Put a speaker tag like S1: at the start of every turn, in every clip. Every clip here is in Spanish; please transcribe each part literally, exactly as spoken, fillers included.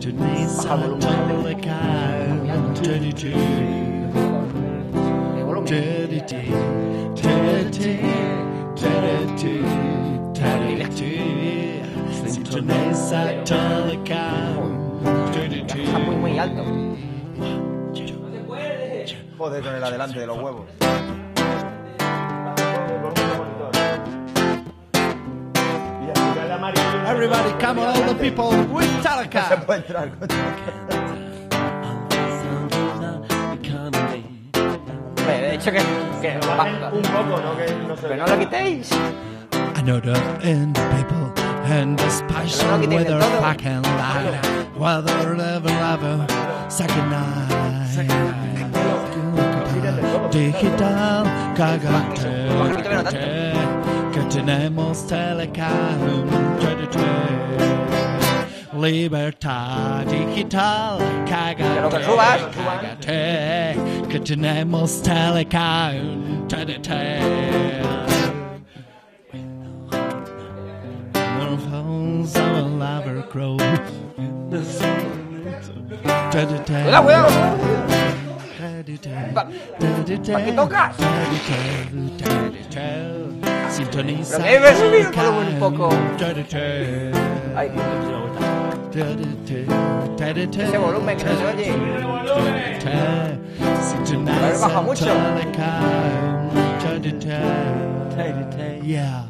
S1: Baja el Está muy, muy alto.
S2: Joder, con el adelante de los huevos.
S3: Everybody come on, all the people with Metallica.
S2: No se puede entrar con
S1: De hecho que, que
S2: un poco, ¿no? Que no se
S1: pero no lo quitéis.
S3: Another in the people and the special
S1: quiten del
S3: weather
S1: todo.
S3: fucking light. Weather level level second night. Digital cagante.
S1: Poquito menos tanto.
S3: Que tenemos telecom. Libertad digital, cágate,
S1: Pero que subas.
S3: cágate, que tenemos telecom, tadate. No phones will ever grow. Tadate.
S1: Cuidado, cuidado.
S3: Tadate.
S1: Pa-
S3: Tadate.
S1: ¿pa' qué tocas?
S3: Tadate. Sintoniza.
S1: Pero debe subir el volumen un poco.
S3: Tadate.
S1: Ay,
S3: Ese
S1: ese volumen que no se oye.
S3: Haber
S1: baja mucho.
S3: Yeah.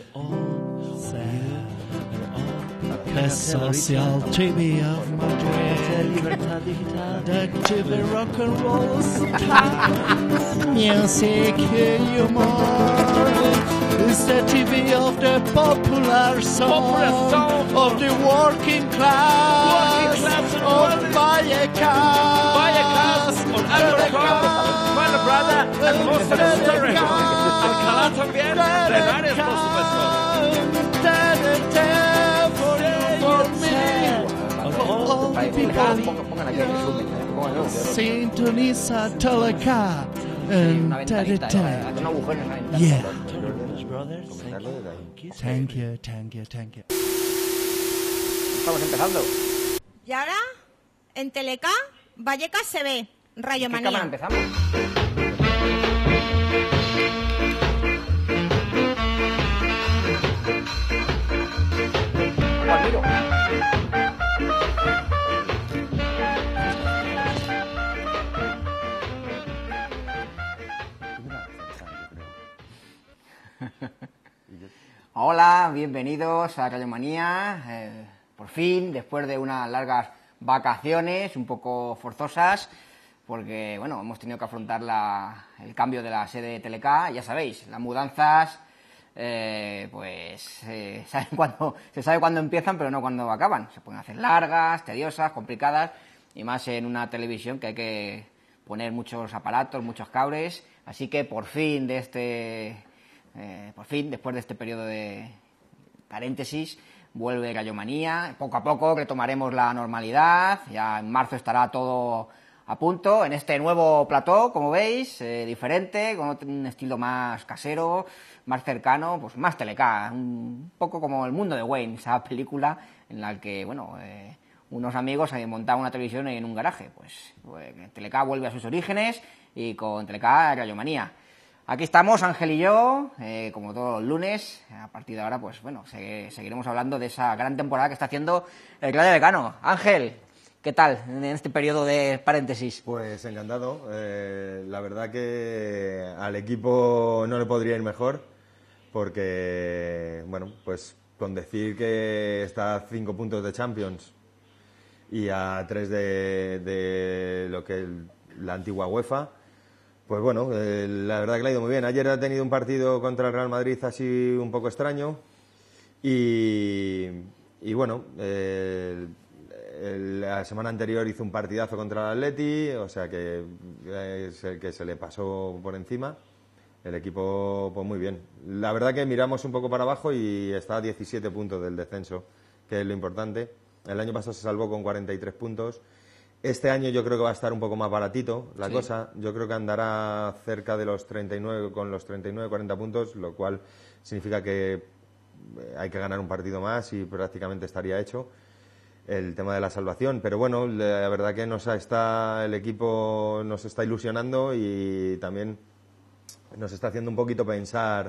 S3: The social T V of Madrid. The T V rock and roll style. Music, humor. It's the T V of the popular song, of the working class, of Vallecas,
S4: Vallecas, con Alcorcón, Juan Prada, Hermosa de Torrejón, Alcalá también, Renares, por
S1: Pongan, pongan aquí el resumen. Pónganlo.
S3: Sintoniza Teleca and
S1: Una ventanita,
S3: ta-ta-ta.
S1: eh, un agujero en la ventana.
S3: Yeah.
S2: comentarlo desde ahí.
S3: Thank you, thank you, thank you.
S1: Estamos empezando.
S5: Y ahora, en Teleca, Vallecas se ve. Rayo
S1: ¿Qué cámara
S5: Manía.
S1: empezamos? Ramiro. Hola, bienvenidos a Radio Manía. Eh, por fin, después de unas largas vacaciones, un poco forzosas, porque bueno, hemos tenido que afrontar la, el cambio de la sede de Teleca. Ya sabéis, las mudanzas, eh, pues eh, saben cuándo, se sabe cuándo empiezan, pero no cuándo acaban. Se pueden hacer largas, tediosas, complicadas, y más en una televisión que hay que poner muchos aparatos, muchos cables. Así que por fin de este Eh, por fin, después de este periodo de paréntesis, vuelve Radio Manía. Poco a poco retomaremos la normalidad. Ya en marzo estará todo a punto. En este nuevo plató, como veis, eh, diferente, con un estilo más casero, más cercano, pues más Teleca. Un poco como El mundo de Wayne, esa película en la que, bueno, eh, unos amigos habían montado una televisión en un garaje. Pues, pues Teleca vuelve a sus orígenes y con Teleca Radio Manía. Aquí estamos, Ángel y yo, eh, como todos los lunes. A partir de ahora, pues bueno, se, seguiremos hablando de esa gran temporada que está haciendo el Rayo Vallecano. Ángel, ¿qué tal en este periodo de paréntesis?
S2: Pues encantado. Eh, la verdad que al equipo no le podría ir mejor, porque, bueno, pues con decir que está a cinco puntos de Champions y a tres de, de lo que es la antigua UEFA. Pues bueno, eh, la verdad que le ha ido muy bien. Ayer ha tenido un partido contra el Real Madrid así un poco extraño y, y bueno, eh, el, la semana anterior hizo un partidazo contra el Atleti, o sea que es el que se le pasó por encima. El equipo, pues muy bien. La verdad que miramos un poco para abajo y está a diecisiete puntos del descenso, que es lo importante. El año pasado se salvó con cuarenta y tres puntos. Este año yo creo que va a estar un poco más baratito la
S1: Sí.
S2: cosa. Yo creo que andará cerca de los treinta y nueve, con los treinta y nueve, cuarenta puntos, lo cual significa que hay que ganar un partido más y prácticamente estaría hecho. el tema de la salvación. Pero bueno, la verdad que nos está, el equipo nos está ilusionando y también nos está haciendo un poquito pensar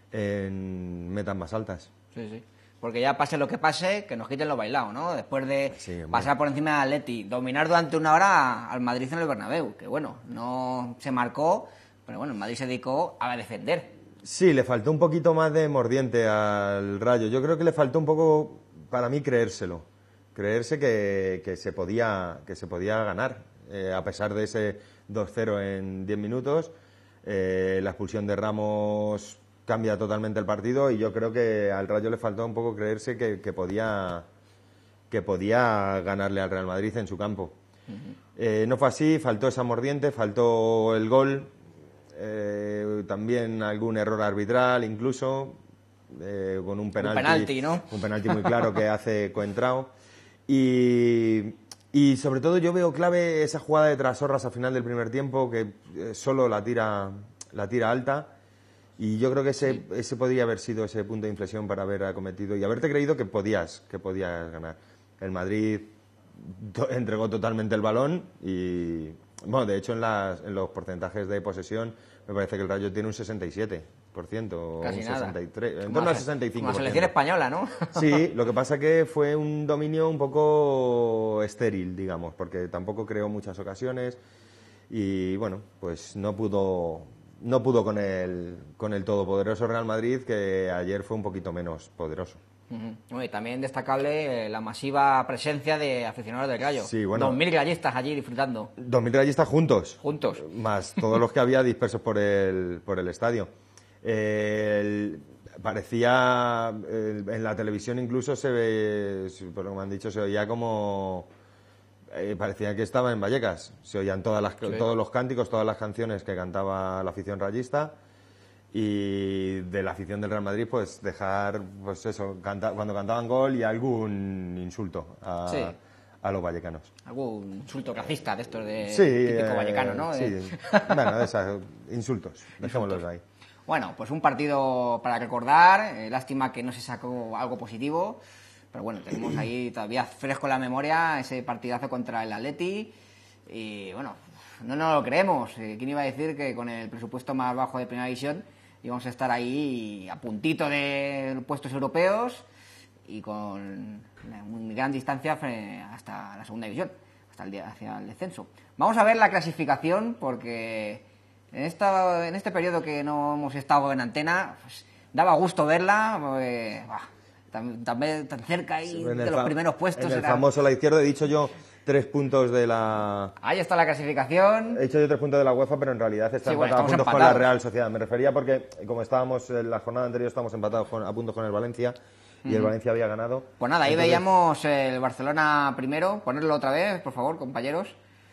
S2: en metas más altas.
S1: Sí, sí. Porque ya pase lo que pase, que nos quiten lo bailado, ¿no? Después de
S2: Sí,
S1: pasar por encima del Atleti, dominar durante una hora al Madrid en el Bernabéu, que bueno, no se marcó, pero bueno, el Madrid se dedicó a defender.
S2: Sí, le faltó un poquito más de mordiente al Rayo. Yo creo que le faltó un poco, para mí, creérselo. Creerse que, que, se, podía, que se podía ganar, eh, a pesar de ese dos cero en diez minutos. Eh, la expulsión de Ramos cambia totalmente el partido y yo creo que al Rayo le faltó un poco creerse que, que, podía, que podía ganarle al Real Madrid en su campo. Uh-huh. Eh, no fue así, faltó esa mordiente, faltó el gol, eh, también algún error arbitral incluso, eh, con un penalti,
S1: un penalti, ¿no?
S2: Un penalti muy claro que hace Coentrao. Y, y sobre todo yo veo clave esa jugada de Trasorras al final del primer tiempo, que eh, solo la tira, la tira alta. Y yo creo que ese, sí. ese podría haber sido ese punto de inflexión para haber acometido y haberte creído que podías, que podías ganar. El Madrid to- entregó totalmente el balón y, bueno, de hecho en, las, en los porcentajes de posesión me parece que el Rayo tiene un sesenta y siete por ciento
S1: Casi
S2: o un
S1: nada.
S2: sesenta y tres por ciento, en
S1: Como
S2: torno
S1: la,
S2: al sesenta y cinco por ciento.
S1: Como la selección española, ¿no?
S2: Sí, lo que pasa que fue un dominio un poco estéril, digamos, porque tampoco creó muchas ocasiones y, bueno, pues no pudo... No pudo con el, con el todopoderoso Real Madrid, que ayer fue un poquito menos poderoso.
S1: Uh-huh. Y también destacable eh, la masiva presencia de aficionados del Rayo.
S2: Sí, bueno.
S1: Dos mil gallistas allí disfrutando.
S2: Dos mil gallistas juntos.
S1: Juntos.
S2: Más todos los que había dispersos por el, por el estadio. Eh, el, parecía, el, en la televisión incluso se ve, por lo que me han dicho, se oía como... Eh, parecía que estaba en Vallecas. Se oían todas las, sí. todos los cánticos, todas las canciones que cantaba la afición rayista y de la afición del Real Madrid, pues dejar, pues eso, canta, cuando cantaban gol y algún insulto a, sí. a los vallecanos.
S1: Algún insulto racista de estos de
S2: sí,
S1: típico
S2: eh,
S1: vallecano, ¿no?
S2: Sí,
S1: de...
S2: bueno, de esos insultos, dejémoslos ahí.
S1: Bueno, pues un partido para recordar, eh, lástima que no se sacó algo positivo. Pero bueno, tenemos ahí todavía fresco en la memoria ese partidazo contra el Atleti y bueno, no nos lo creemos. ¿Quién iba a decir que con el presupuesto más bajo de Primera División íbamos a estar ahí a puntito de puestos europeos y con una gran distancia hasta la Segunda División, hasta el día hacia el descenso? Vamos a ver la clasificación porque en, esta, en este periodo que no hemos estado en antena, pues, daba gusto verla. Porque, bah, también tan cerca ahí sí, de los primeros puestos.
S2: En el
S1: era...
S2: famoso la izquierda he dicho yo tres puntos de la...
S1: Ahí está la clasificación.
S2: He dicho yo tres puntos de la UEFA, pero en realidad está
S1: sí, bueno,
S2: empatado a puntos
S1: empatados.
S2: con la Real Sociedad. Me refería porque, como estábamos en la jornada anterior, estábamos empatados con, a puntos con el Valencia y uh-huh. el Valencia había ganado.
S1: Pues nada, ahí
S2: Entonces...
S1: veíamos el Barcelona primero. Ponerlo otra vez, por favor, compañeros.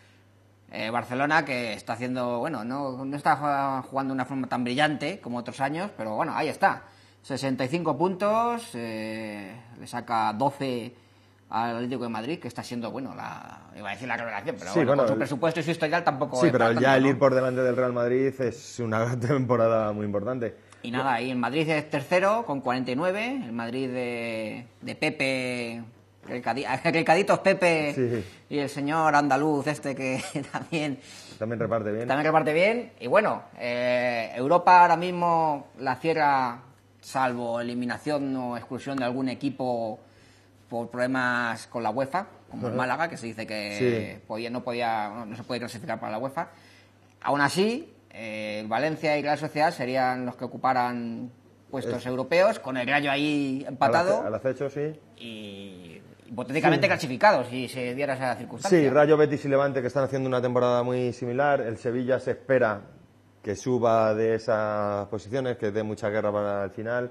S1: Eh, Barcelona que está haciendo, bueno, no, no está jugando de una forma tan brillante como otros años, pero bueno, ahí está. sesenta y cinco puntos, eh, le saca doce al Atlético de Madrid, que está siendo, bueno, la, iba a decir la revelación, pero
S2: sí,
S1: bueno,
S2: bueno,
S1: con su
S2: el...
S1: presupuesto y su historial tampoco...
S2: Sí, pero
S1: tanto,
S2: ya el
S1: ¿no?
S2: ir por delante del Real Madrid es una temporada muy importante.
S1: Y nada, y el Madrid es tercero con cuarenta y nueve, el Madrid de, de Pepe... Recaditos Pepe
S2: sí.
S1: y el señor andaluz este que también...
S2: También reparte bien.
S1: También reparte bien. Y bueno, eh, Europa ahora mismo la cierra... salvo eliminación o exclusión de algún equipo por problemas con la UEFA, como el Málaga, que se dice que sí. podía, no, podía, no, no se puede clasificar para la UEFA. Aún así, eh, Valencia y Real Sociedad serían los que ocuparan puestos es... europeos, con el Rayo ahí empatado.
S2: Al acecho, sí.
S1: Y hipotéticamente sí. clasificados, si se diera esa circunstancia.
S2: Sí, Rayo, Betis y Levante, que están haciendo una temporada muy similar. El Sevilla se espera que suba de esas posiciones, que dé mucha guerra para el final.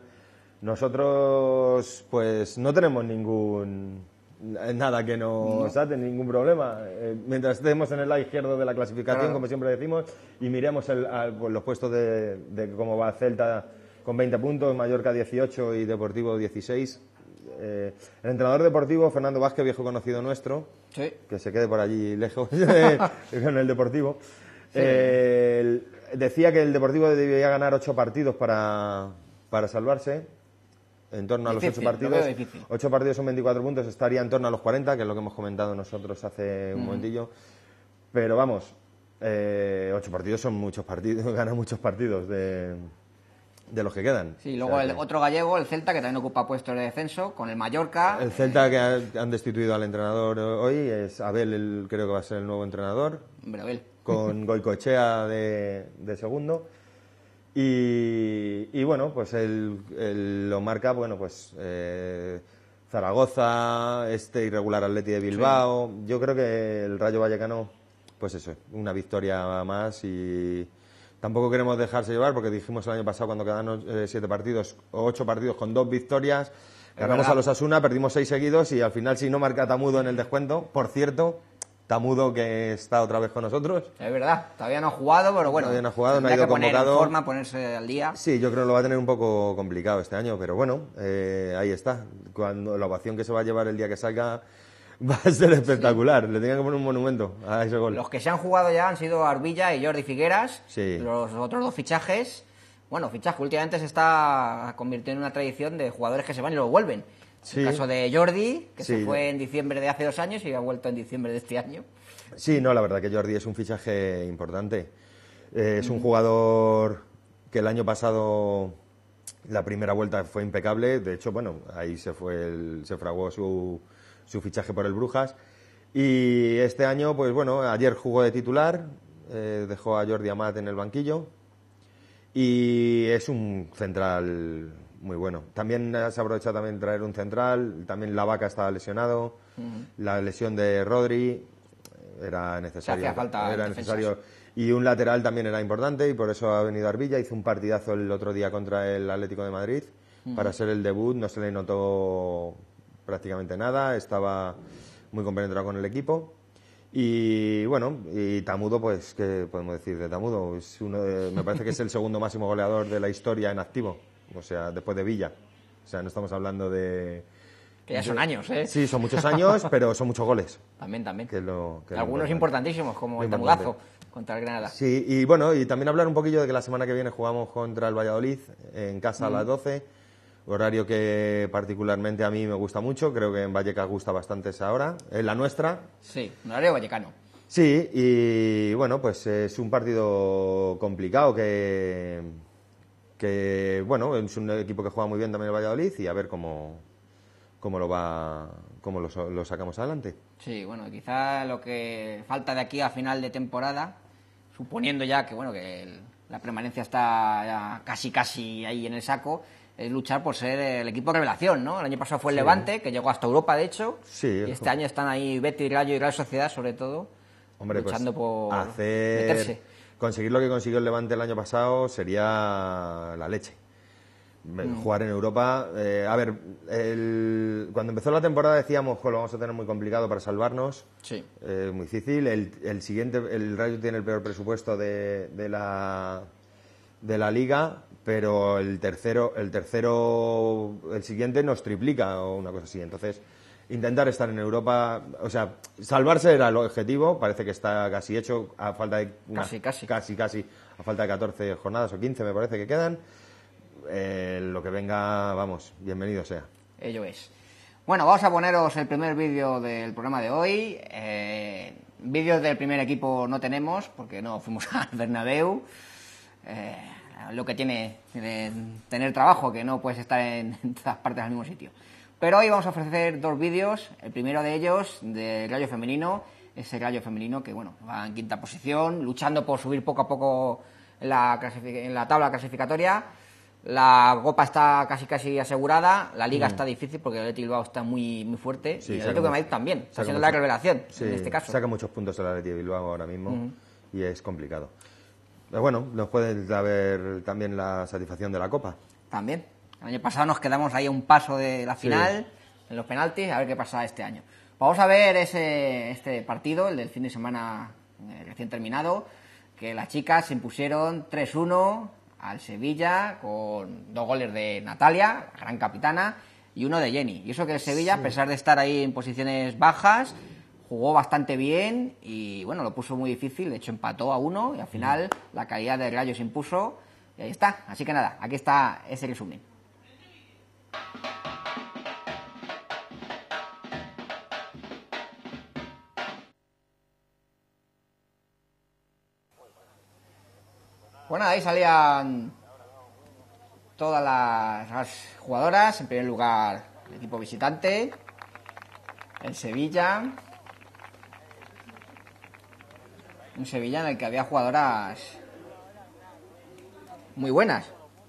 S2: Nosotros, pues, no tenemos ningún... nada que nos no. ate, ningún problema. Eh, mientras estemos en el lado izquierdo de la clasificación, claro. como siempre decimos, y miremos el, al, pues, los puestos de, de cómo va Celta con veinte puntos, Mallorca dieciocho y Deportivo dieciséis. Eh, el entrenador deportivo, Fernando Vázquez, viejo conocido nuestro,
S1: sí.
S2: que se quede por allí lejos en el Deportivo, sí. eh, el, decía que el Deportivo debía ganar ocho partidos para, para salvarse. en torno a los
S1: Difícil,
S2: ocho
S1: lo veo
S2: partidos.
S1: difícil.
S2: ocho partidos son veinticuatro puntos, estaría en torno a los cuarenta, que es lo que hemos comentado nosotros hace un
S1: Mm.
S2: momentillo. Pero vamos, eh, ocho partidos son muchos partidos, ganan muchos partidos de, de los que quedan.
S1: Sí, luego
S2: O sea
S1: el
S2: que-
S1: otro gallego, el Celta, que también ocupa puestos de descenso, con el Mallorca.
S2: El Celta que ha- han destituido al entrenador hoy es Abel, el, creo que va a ser el nuevo entrenador,
S1: Hombre, Abel.
S2: con Goicoechea de, de segundo. Y, y bueno, pues él, él lo marca, bueno, pues eh, Zaragoza, este irregular Atleti de Bilbao. Yo creo que el Rayo Vallecano, pues eso, una victoria más y tampoco queremos dejarse llevar porque dijimos el año pasado cuando quedaron eh, siete partidos o ocho partidos con dos victorias, ganamos
S1: verdad.
S2: a los Asuna, perdimos seis seguidos y al final si no marca Tamudo en el descuento, por cierto, Tamudo que está otra vez con nosotros.
S1: Es verdad, todavía no ha jugado, pero bueno.
S2: Todavía no ha jugado, no ha
S1: tendrá
S2: ido
S1: que poner
S2: convocado.
S1: en forma, ponerse al día.
S2: Sí, yo creo que lo va a tener un poco complicado este año, pero bueno, eh, ahí está. Cuando la ovación que se va a llevar el día que salga va a ser espectacular. Le tenían que poner un monumento a ese gol.
S1: Los que se han jugado ya han sido Arbilla y Jordi Figueras.
S2: Sí.
S1: Los otros dos fichajes. Bueno, fichaje últimamente se está convirtiendo en una tradición de jugadores que se van y luego vuelven.
S2: Sí.
S1: El caso de Jordi, que
S2: Sí.
S1: se fue en diciembre de hace dos años y ha vuelto en diciembre de este año.
S2: Sí, no, la verdad que Jordi es un fichaje importante. Eh, es un jugador que el año pasado la primera vuelta fue impecable. De hecho, bueno, ahí se fue el- se fraguó su, su fichaje por el Brujas. Y este año, pues bueno, ayer jugó de titular, eh, dejó a Jordi Amat en el banquillo y es un central muy bueno. También se ha aprovechado también traer un central, también la Vaca estaba lesionado, la lesión de Rodri era necesario.
S1: Se hacía falta
S2: era
S1: defensas.
S2: necesario. Y un lateral también era importante y por eso ha venido Arbilla, hizo un partidazo el otro día contra el Atlético de Madrid. Para ser el debut no se le notó prácticamente nada, estaba muy compenetrado con el equipo. Y bueno, y Tamudo, pues, ¿qué podemos decir de Tamudo? Es uno de- me parece que es el segundo máximo goleador de la historia en activo, o sea, después de Villa. O sea, no estamos hablando de...
S1: Que ya son años, ¿eh?
S2: Sí, son muchos años, pero son muchos goles.
S1: También, también.
S2: Que es lo, que es lo
S1: Algunos
S2: importante.
S1: importantísimos, como
S2: Muy
S1: el
S2: importante.
S1: tamudazo contra el Granada.
S2: Sí, y bueno, y también hablar un poquillo de que la semana que viene jugamos contra el Valladolid en casa a
S1: Mm.
S2: las doce, horario que particularmente a mí me gusta mucho, creo que en Vallecas gusta bastante esa hora, es la nuestra.
S1: Sí, un horario vallecano.
S2: Sí, y bueno, pues es un partido complicado que, que bueno, es un equipo que juega muy bien también el Valladolid y a ver cómo, cómo lo va, cómo lo, so- lo sacamos adelante.
S1: Sí, bueno, quizá lo que falta de aquí a final de temporada, suponiendo ya que bueno que el- la permanencia está ya casi casi ahí en el saco, es luchar por ser el equipo revelación, ¿no? El año pasado fue el Levante, que llegó hasta Europa, de hecho,
S2: Sí,
S1: y este año están ahí Betis, Rayo y Real Sociedad, sobre todo,
S2: Hombre,
S1: luchando
S2: pues
S1: por
S2: hacer,
S1: meterse.
S2: conseguir lo que consiguió el Levante el año pasado sería la leche. Me-
S1: Mm.
S2: Jugar en Europa. eh, a ver, el- cuando empezó la temporada decíamos que lo vamos a tener muy complicado para salvarnos.
S1: Sí.
S2: Eh, muy difícil. El, el siguiente, el Rayo tiene el peor presupuesto de, de la de la liga, pero el tercero, el tercero, el siguiente nos triplica o una cosa así. Entonces, intentar estar en Europa, o sea, salvarse era el objetivo, parece que está casi hecho, a falta de una-
S1: Casi, casi.
S2: casi, casi, a falta de catorce jornadas o quince me parece que quedan. Eh, lo que venga, vamos, bienvenido sea.
S1: Ello es. Bueno, vamos a poneros el primer vídeo del programa de hoy. Eh, vídeos del primer equipo no tenemos, porque no fuimos al Bernabéu. Eh, lo que tiene eh, tener trabajo, que no puedes estar en, en todas partes al mismo sitio. Pero hoy vamos a ofrecer dos vídeos. El primero de ellos, del Rayo Femenino. Ese Rayo Femenino que, bueno, va en quinta posición, luchando por subir poco a poco en la, clasific- en la tabla clasificatoria. La Copa está casi casi asegurada, la Liga está difícil porque el Athletic Bilbao está muy muy fuerte
S2: Sí,
S1: y el
S2: saca
S1: Atlético de
S2: mucho-
S1: Madrid también, está
S2: saca
S1: siendo la
S2: mucho-
S1: revelación
S2: Sí,
S1: en este caso.
S2: saca muchos puntos el Athletic de Bilbao ahora mismo y es complicado. Pero bueno, nos puede haber también la satisfacción de la Copa.
S1: También. El año pasado nos quedamos ahí a un paso de la final, en los penaltis, a ver qué pasa este año. Vamos a ver ese este partido, el del fin de semana eh, recién terminado, que las chicas se impusieron tres uno al Sevilla con dos goles de Natalia, la gran capitana, y uno de Jenny. Y eso que el Sevilla, a pesar de estar ahí en posiciones bajas, jugó bastante bien y bueno, lo puso muy difícil, de hecho empató a uno y al final la calidad del Rayo se impuso y ahí está. Así que nada, aquí está ese resumen. Bueno, ahí salían todas las, las jugadoras. En primer lugar, el equipo visitante, el Sevilla. Un Sevilla en el que había jugadoras muy buenas.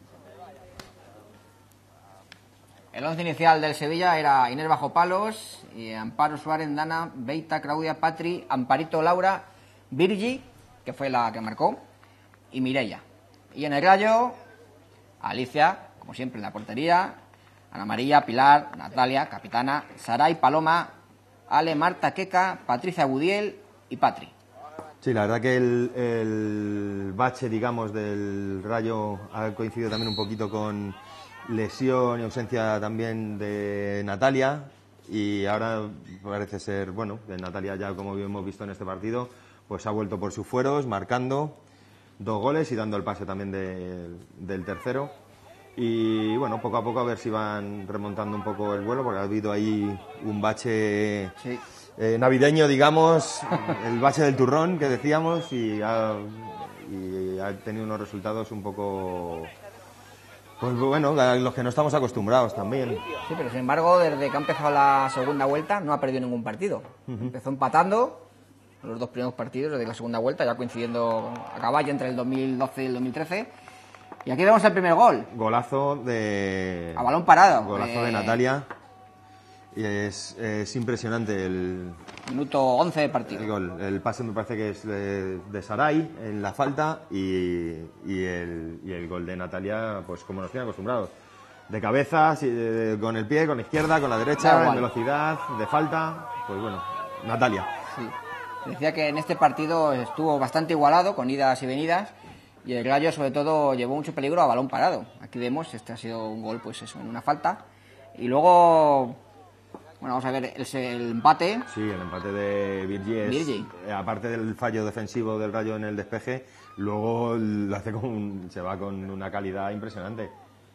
S1: El once inicial del Sevilla era Inés Bajopalos, y Amparo Suárez, Dana, Beita, Claudia, Patri, Amparito, Laura, Virgi, que fue la que marcó, y Mireia. Y en el Rayo, Alicia, como siempre en la portería, Ana María, Pilar, Natalia, capitana, Saray, Paloma, Ale, Marta, Queca, Patricia Gudiel y Patri.
S2: Sí, la verdad que el, el bache, digamos, del Rayo ha coincidido también un poquito con lesión y ausencia también de Natalia, y ahora parece ser, bueno, que Natalia ya, como hemos visto en este partido, pues ha vuelto por sus fueros, marcando dos goles y dando el pase también de, del tercero. Y bueno, poco a poco a ver si van remontando un poco el vuelo, porque ha habido ahí un bache
S1: Sí.
S2: eh, navideño, digamos, el bache del turrón que decíamos, y ha, y ha tenido unos resultados un poco, pues bueno, a los que no estamos acostumbrados también.
S1: Sí, pero sin embargo, desde que ha empezado la segunda vuelta, no ha perdido ningún partido. Uh-huh. Empezó empatando los dos primeros partidos de la segunda vuelta, ya coincidiendo a caballo entre el dos mil doce y el dos mil trece. Y aquí vemos el primer gol.
S2: Golazo de...
S1: A balón parado.
S2: Golazo eh... de Natalia. Y es, es impresionante el...
S1: Minuto once de partido.
S2: El gol. El pase me parece que es de, de Saray en la falta, y, y, el, y el gol de Natalia, pues como nos tienen acostumbrados. De cabeza, con el pie, con la izquierda, con la derecha, en velocidad, de falta. Pues bueno, Natalia.
S1: Sí. Decía que en este partido estuvo bastante igualado, con idas y venidas, y el Rayo sobre todo llevó mucho peligro a balón parado. Aquí vemos, este ha sido un gol, pues eso, en una falta. Y luego, bueno, vamos a ver el, el empate.
S2: Sí, el empate de Virgi es,
S1: Virgi.
S2: aparte del fallo defensivo del Rayo en el despeje, luego lo hace con un, se va con una calidad impresionante.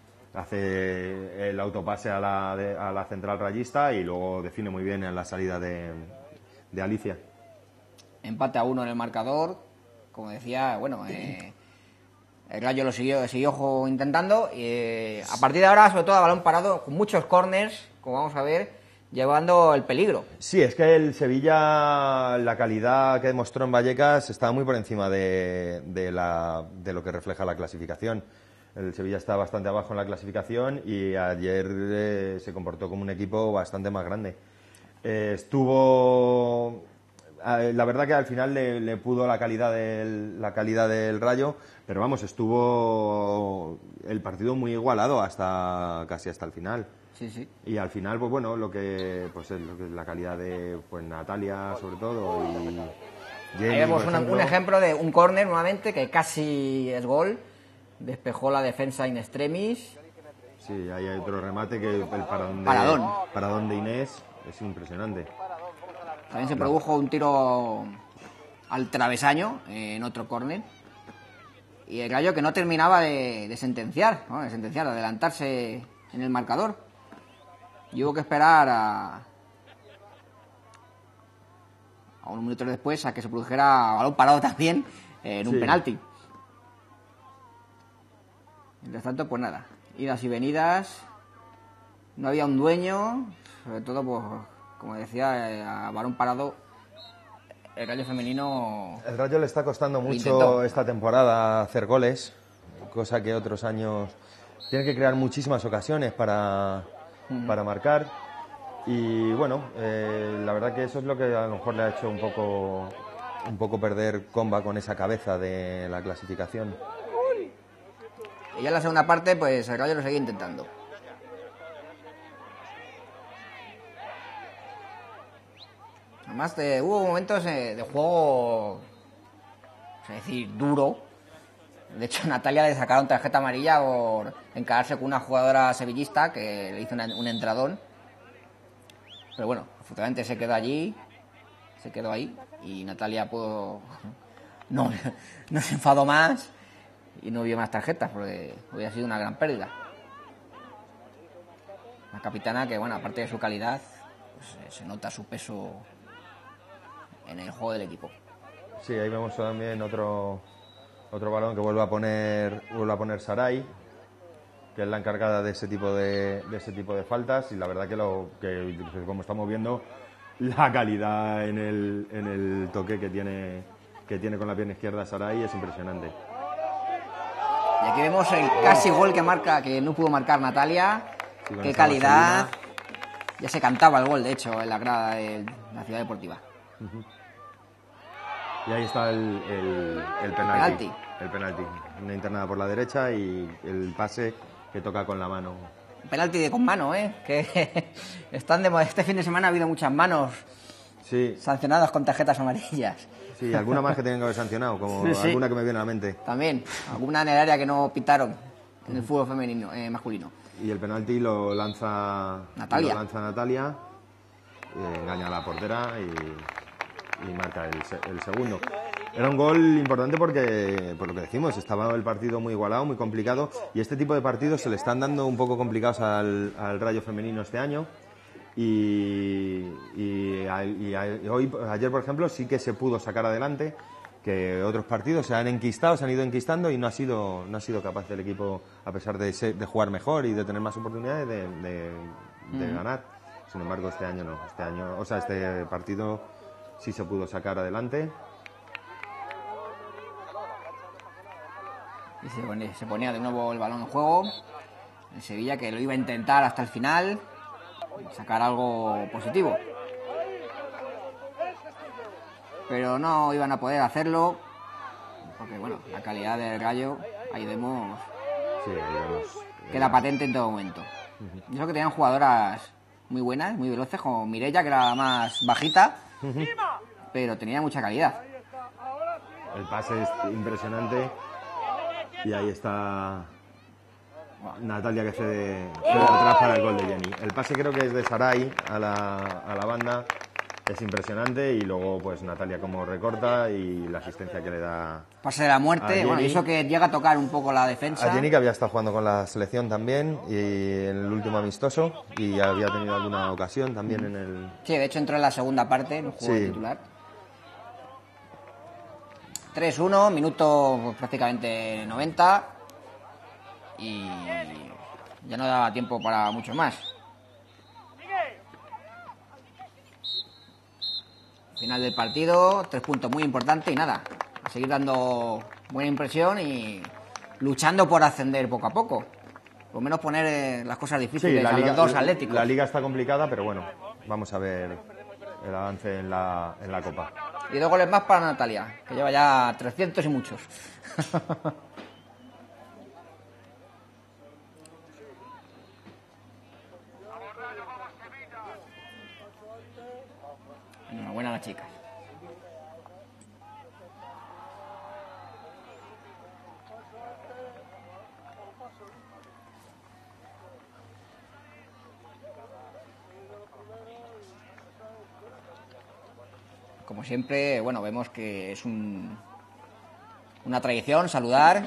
S2: Hace el autopase a la, de, a la central rayista, y luego define muy bien en la salida de, de Alicia.
S1: Empate a uno en el marcador. Como decía, bueno, eh, el Rayo lo siguió, siguió intentando. Y, eh, a partir de ahora, sobre todo a balón parado, con muchos corners, como vamos a ver, llevando el peligro.
S2: Sí, es que el Sevilla, la calidad que demostró en Vallecas, estaba muy por encima de, de, la, de lo que refleja la clasificación. El Sevilla está bastante abajo en la clasificación, y ayer eh, se comportó como un equipo bastante más grande. Eh, estuvo... La verdad que al final le, le pudo la calidad del, la calidad del Rayo, pero vamos, estuvo el partido muy igualado hasta casi hasta el final.
S1: Sí, sí.
S2: Y al final, pues bueno, lo que pues lo que la calidad de pues Natalia sobre todo, y Jenny,
S1: ahí vemos una, un ejemplo de un córner nuevamente que casi es gol. Despejó la defensa in extremis.
S2: Sí, ahí hay otro remate que el paradón de,
S1: paradón.
S2: paradón de Inés es impresionante.
S1: También se produjo un tiro al travesaño eh, en otro córner. Y el Rayo que no terminaba de, de sentenciar, ¿no? de sentenciar, de adelantarse en el marcador. Y hubo que esperar a, a unos minutos después a que se produjera balón parado también eh, en un sí. penalti. Mientras tanto, pues nada, idas y venidas. No había un dueño, sobre todo, pues, como decía, a balón parado, el Rayo femenino...
S2: El Rayo le está costando mucho esta temporada hacer goles, cosa que otros años tiene que crear muchísimas ocasiones para, uh-huh. para marcar. Y bueno, eh, la verdad que eso es lo que a lo mejor le ha hecho un poco, un poco perder Comba con esa cabeza de la clasificación.
S1: Y ya en la segunda parte, pues el Rayo lo seguía intentando. Además, de, hubo momentos de, de juego, es decir, duro. De hecho, Natalia le sacaron tarjeta amarilla por encararse con una jugadora sevillista que le hizo una, un entradón. Pero bueno, afortunadamente se quedó allí, se quedó ahí, y Natalia pudo, no, no se enfadó más y no vio más tarjetas, porque hubiera sido una gran pérdida. La capitana que, bueno, aparte de su calidad, pues, se nota su peso en el juego del equipo.
S2: Sí, ahí vemos también otro otro balón que vuelve a poner vuelve a poner Saray, que es la encargada de ese tipo de, de ese tipo de faltas, y la verdad que lo que como estamos viendo, la calidad en el, en el toque que tiene que tiene con la pierna izquierda Saray es impresionante.
S1: Y aquí vemos el casi gol que marca, que no pudo marcar Natalia.
S2: Sí, con
S1: Qué
S2: esa
S1: calidad.
S2: vaselina.
S1: Ya se cantaba el gol, de hecho, en la grada de la Ciudad Deportiva.
S2: Y ahí está el, el, el penalti.
S1: penalti.
S2: El penalti. Una internada por la derecha y el pase que toca con la mano.
S1: Penalti de con mano, ¿eh? Que están de, este fin de semana ha habido muchas manos
S2: Sí,
S1: sancionadas con tarjetas amarillas.
S2: sí, alguna más que tienen que haber sancionado, como
S1: Sí, sí.
S2: alguna que me viene a la mente.
S1: También, alguna en el área que no pitaron en el fútbol femenino, eh, masculino.
S2: Y el penalti lo lanza
S1: Natalia.
S2: Lo lanza Natalia, eh, engaña a la portera y, y marca el, se- el segundo. Era un gol importante porque, por lo que decimos, estaba el partido muy igualado, muy complicado, y este tipo de partidos se le están dando un poco complicados al, al Rayo femenino este año. Y, y a- y a- y hoy, ayer, por ejemplo, sí que se pudo sacar adelante, que otros partidos se han enquistado, se han ido enquistando y no ha sido, no ha sido capaz el equipo, a pesar de, ser- de jugar mejor y de tener más oportunidades, de, de- de ganar. Sin embargo, este año no. Este año, o sea, este partido sí se pudo sacar adelante.
S1: Y se ponía, se ponía de nuevo el balón en juego. El Sevilla, que lo iba a intentar hasta el final, sacar algo positivo. Pero no iban a poder hacerlo, porque bueno, la calidad del Rayo, ahí vemos,
S2: Sí, ahí vemos.
S1: queda patente en todo momento. Yo creo que tenían jugadoras muy buenas, muy veloces, como Mireia, que era la más bajita, pero tenía mucha calidad.
S2: El pase es impresionante. Y ahí está Natalia, que cede, cede atrás para el gol de Jenny. El pase creo que es de Saray a la, a la banda. Es impresionante, y luego pues Natalia como recorta y la asistencia que le da
S1: Pase de la
S2: A
S1: muerte,
S2: Jenny.
S1: bueno, y eso que llega a tocar un poco la defensa.
S2: a Jenny, que había estado jugando con la selección también y en el último amistoso, y había tenido alguna ocasión también en el...
S1: Sí, de hecho entró en la segunda parte, en el juego
S2: Sí.
S1: titular. tres uno, minuto pues, prácticamente noventa. Y ya no daba tiempo para mucho más. Final del partido, tres puntos muy importantes y nada, a seguir dando buena impresión y luchando por ascender poco a poco. Por lo menos poner eh, las cosas difíciles a los dos atléticos.
S2: la liga está complicada, pero bueno, vamos a ver el avance en la, en la Copa.
S1: Y dos goles más para Natalia, que lleva ya trescientos y muchos. Enhorabuena a las chicas. Como siempre, bueno, vemos que es un, una tradición saludar.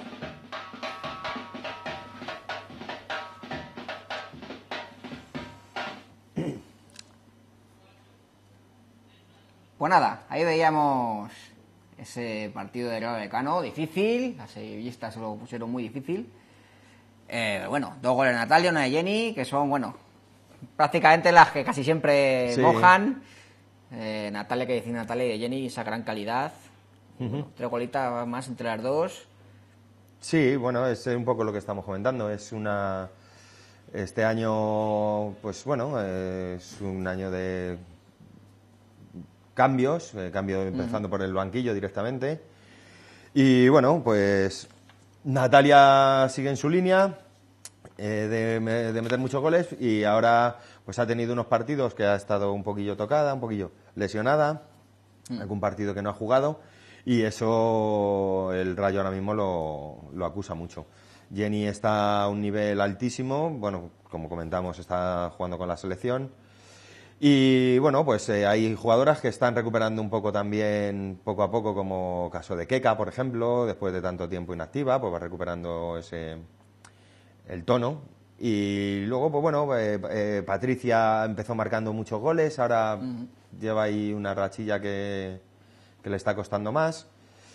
S1: Pues nada, ahí veíamos ese partido de Rayo Vallecano, difícil, las sevillistas se lo pusieron muy difícil. Eh, bueno, dos goles de Natalia, una de Jenny, que son, bueno, prácticamente las que casi siempre
S2: Sí.
S1: mojan. Eh, Natalia, que decir Natalia, y de Jenny, esa gran calidad. Bueno, tres golitas más entre las dos.
S2: Sí, bueno, es un poco lo que estamos comentando. Es una... Este año, pues bueno, eh, es un año de cambios, eh, cambio empezando por el banquillo directamente. Y bueno, pues Natalia sigue en su línea eh, de, me- de meter muchos goles, y ahora pues ha tenido unos partidos que ha estado un poquillo tocada, un poquillo lesionada, algún partido que no ha jugado, y eso el Rayo ahora mismo lo, lo acusa mucho. Jenny está a un nivel altísimo, bueno, como comentamos, está jugando con la selección. Y bueno, pues eh, hay jugadoras que están recuperando un poco también, poco a poco, como caso de Keka, por ejemplo, después de tanto tiempo inactiva, pues va recuperando ese el tono. Y luego, pues bueno, eh, eh, Patricia empezó marcando muchos goles, ahora
S1: Ujú.
S2: lleva ahí una rachilla que, que le está costando más.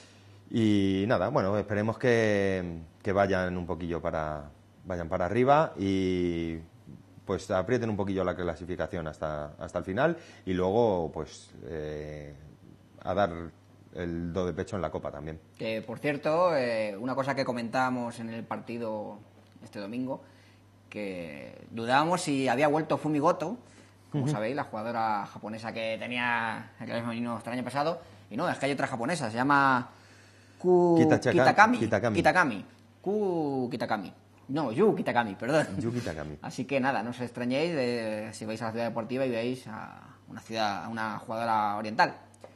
S2: Y nada, bueno, esperemos que, que vayan un poquillo para, vayan para arriba y pues aprieten un poquillo la clasificación hasta, hasta el final y luego pues eh, a dar el do de pecho en la Copa también.
S1: Que, por cierto, eh, una cosa que comentábamos en el partido este domingo, que dudábamos si había vuelto Fumigoto, como sabéis, la jugadora japonesa que tenía el Real femenino hasta el año pasado, y no, es que hay otra japonesa, se llama Ku
S2: Kitachaka-
S1: Kitakami.
S2: Kitakami.
S1: Kitakami. Ku Kitakami. No, Yu Kitakami, perdón.
S2: Yuki Takami.
S1: Así que nada, no os extrañéis de, si vais a la ciudad deportiva y veis a una ciudad, a una jugadora oriental.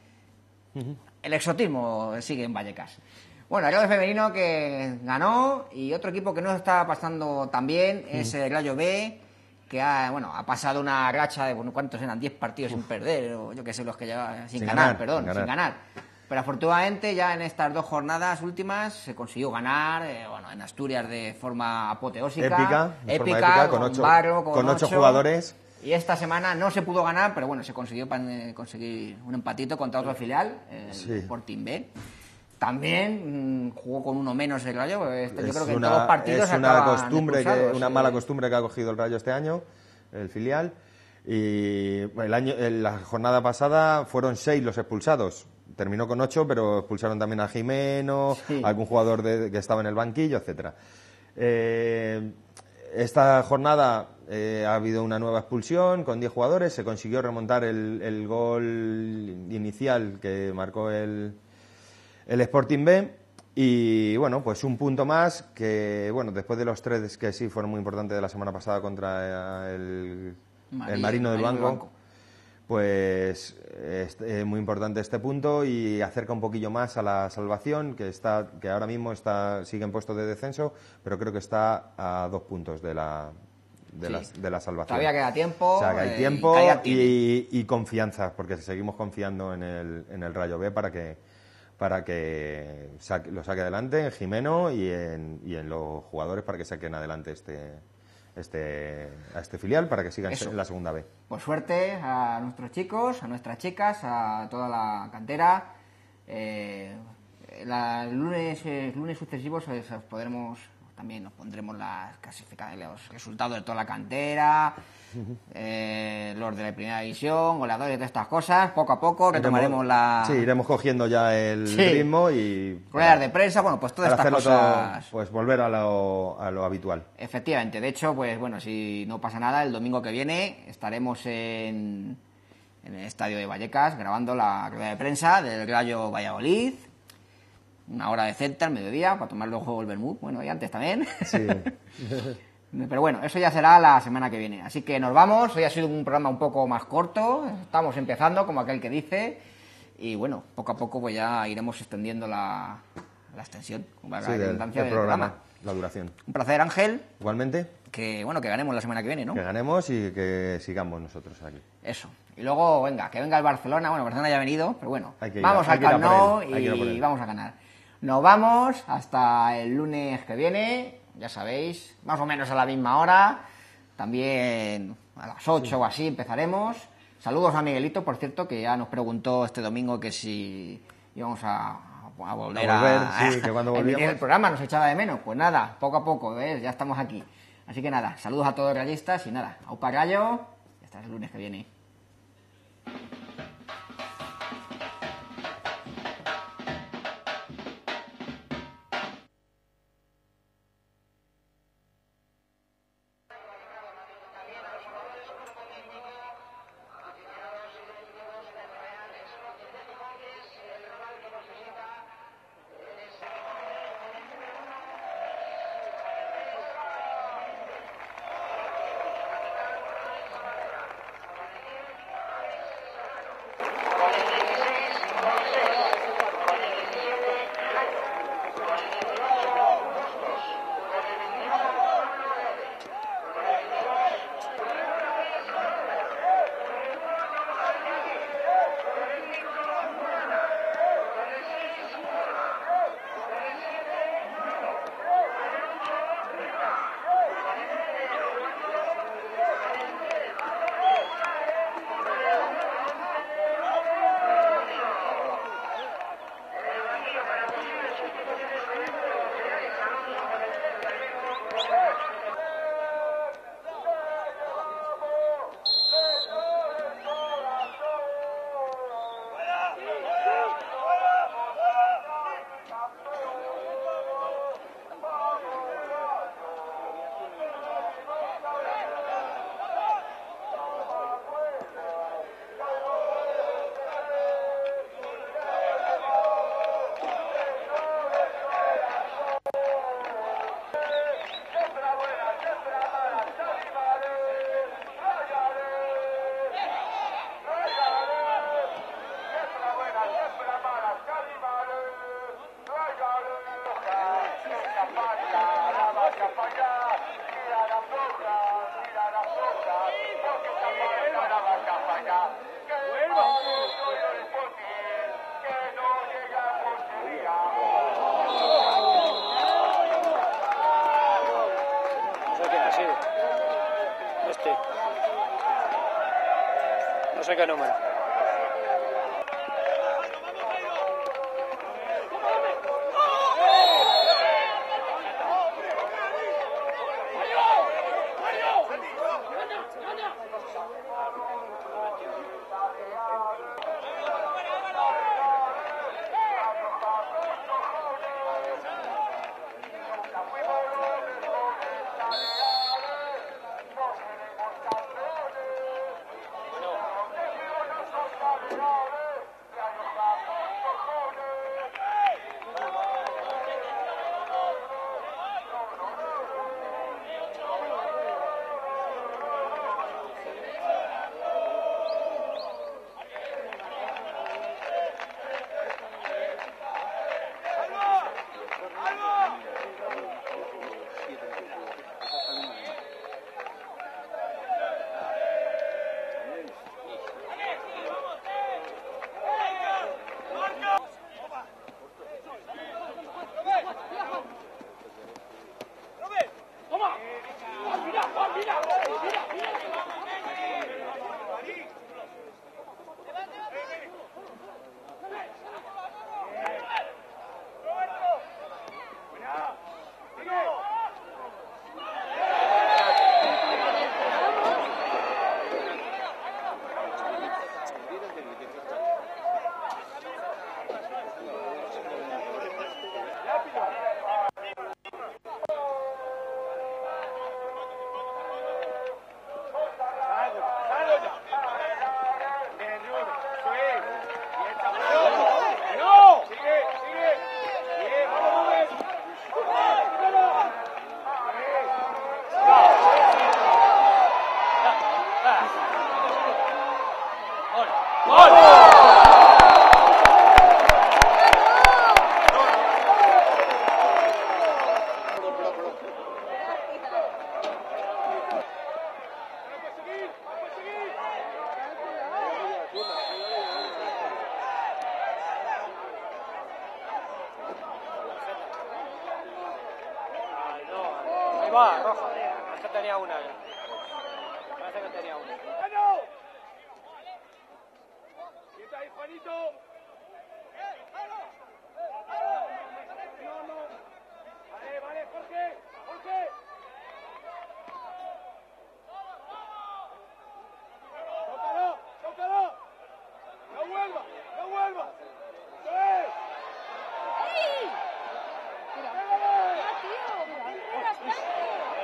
S1: El exotismo sigue en Vallecas. Bueno, el Rayo femenino que ganó y otro equipo que no está pasando tan bien es el Rayo B, que ha, bueno, ha pasado una racha de, bueno, ¿cuántos eran? diez partidos sin perder, o yo qué sé, los que lleva, sin,
S2: Sin
S1: ganar,
S2: ganar,
S1: perdón,
S2: sin ganar.
S1: sin ganar. Pero afortunadamente ya en estas dos jornadas últimas se consiguió ganar, eh, bueno, en Asturias de forma apoteósica.
S2: Épica, de forma
S1: épica,
S2: épica, con ocho-
S1: Barro,
S2: con ocho jugadores.
S1: Y esta semana no se pudo ganar, pero bueno, se consiguió pan- eh, conseguir un empatito contra otro filial, el
S2: Sí.
S1: Sporting B. También mm, jugó con uno menos el Rayo. Este, yo
S2: Es
S1: creo que en
S2: una-
S1: todos los partidos
S2: es una
S1: acaban
S2: costumbre que,
S1: expulsados,
S2: una
S1: eh.
S2: mala costumbre que ha cogido el Rayo este año, el filial. Y el año, en la jornada pasada fueron seis los expulsados. Terminó con ocho, pero expulsaron también a Jimeno,
S1: Sí.
S2: algún jugador de- que estaba en el banquillo, etcétera. Eh, esta jornada eh, ha habido una nueva expulsión con diez jugadores. Se consiguió remontar el, el gol inicial que marcó el, el Sporting B. Y bueno, pues un punto más que, bueno, después de los tres que sí fueron muy importantes de la semana pasada contra el,
S1: Mari-
S2: el Marino del
S1: Marino del
S2: Banco,
S1: Banco.
S2: pues es eh, muy importante este punto y acerca un poquillo más a la salvación, que está que ahora mismo está sigue en puesto de descenso, pero creo que está a dos puntos de la de,
S1: Sí.
S2: la, de la salvación.
S1: Todavía queda tiempo.
S2: O sea, que hay
S1: eh,
S2: tiempo
S1: y calidad tiene.
S2: y, y confianza, porque seguimos confiando en el, en el Rayo B para que para que saque- lo saque adelante en Jimeno y en, y en los jugadores para que saquen adelante este este a este filial para que sigan
S1: Eso.
S2: en la segunda B.
S1: Pues suerte a nuestros chicos, a nuestras chicas, a toda la cantera. Eh, la- el lunes, eh, lunes sucesivos eh, os podremos, también nos pondremos las clasificaciones, los resultados de toda la cantera, eh, los de la primera división, goleadores de estas cosas. Poco a poco retomaremos la
S2: Sí, iremos cogiendo ya el
S1: Sí.
S2: ritmo y
S1: ruedas de prensa, bueno, pues todas
S2: para
S1: estas
S2: hacerlo
S1: cosas.
S2: todo, pues volver a lo, a lo habitual.
S1: Efectivamente, de hecho, pues bueno, si no pasa nada, el domingo que viene estaremos en, en el estadio de Vallecas grabando la rueda de prensa del Rayo Valladolid. Una hora decente al mediodía para tomar luego el vermut, bueno, y antes también.
S2: Sí.
S1: Pero bueno, eso ya será la semana que viene. Así que nos vamos. Hoy ha sido un programa un poco más corto. Estamos empezando, como aquel que dice. Y bueno, poco a poco pues ya iremos extendiendo la, la extensión, con la
S2: Sí, del,
S1: redundancia
S2: del
S1: del
S2: programa,
S1: programa.
S2: la duración.
S1: Un placer, Ángel.
S2: Igualmente,
S1: Que bueno, que ganemos la semana que viene, ¿no?
S2: que ganemos y que sigamos nosotros aquí.
S1: Eso. Y luego, venga, que venga el Barcelona. Bueno, Barcelona ya ha venido, pero bueno,
S2: Hay que ir
S1: vamos
S2: a- hay
S1: al
S2: que ir a
S1: Camp
S2: por
S1: Nou
S2: él, hay que ir a por
S1: y
S2: él.
S1: vamos a ganar. Nos vamos hasta el lunes que viene, ya sabéis, más o menos a la misma hora. También a las ocho o así empezaremos. Saludos a Miguelito, por cierto, que ya nos preguntó este domingo que si íbamos a, a volver
S2: A
S1: a,
S2: volver, sí, que cuando
S1: a emitir
S2: volvíamos.
S1: el programa, nos echaba de menos. Pues nada, poco a poco, ¿ves? Ya estamos aquí. Así que nada, saludos a todos los realistas y nada, aupa Rayo, y hasta el lunes que viene.
S6: No sé qué número. Va, roja. Es que tenía una ya. Parece que tenía una. ¡Bueno! ¡Quita ahí, Juanito! No, no. Vale, vale, Jorge. Jorge. ¡Tócalo! ¡Tócalo! ¡No vuelva! ¡No vuelva! ¡Sí! ¡Sí! ¡Pégale! ¡Ya, tío! ¡Bastante!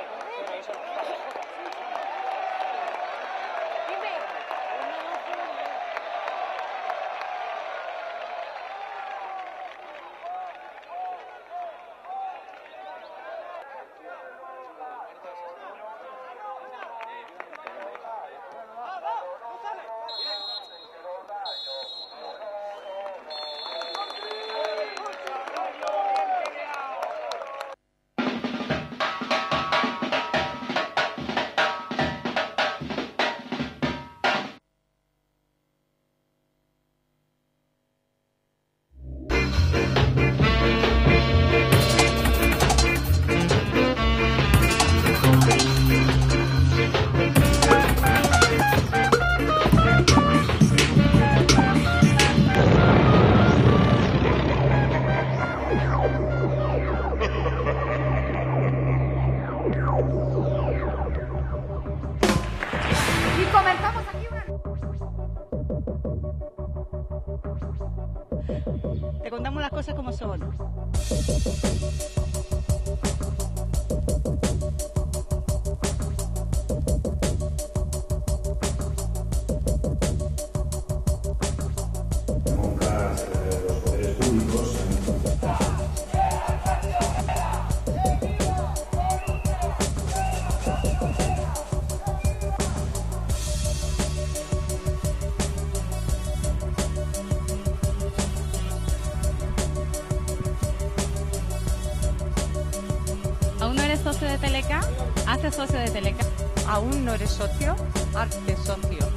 S7: Te contamos las cosas como son.
S8: Montas eh, los poderes públicos.
S7: ¿Aún no eres socio de Teleca? Hazte socio de Teleca.
S9: ¿Aún no eres socio? Hazte socio.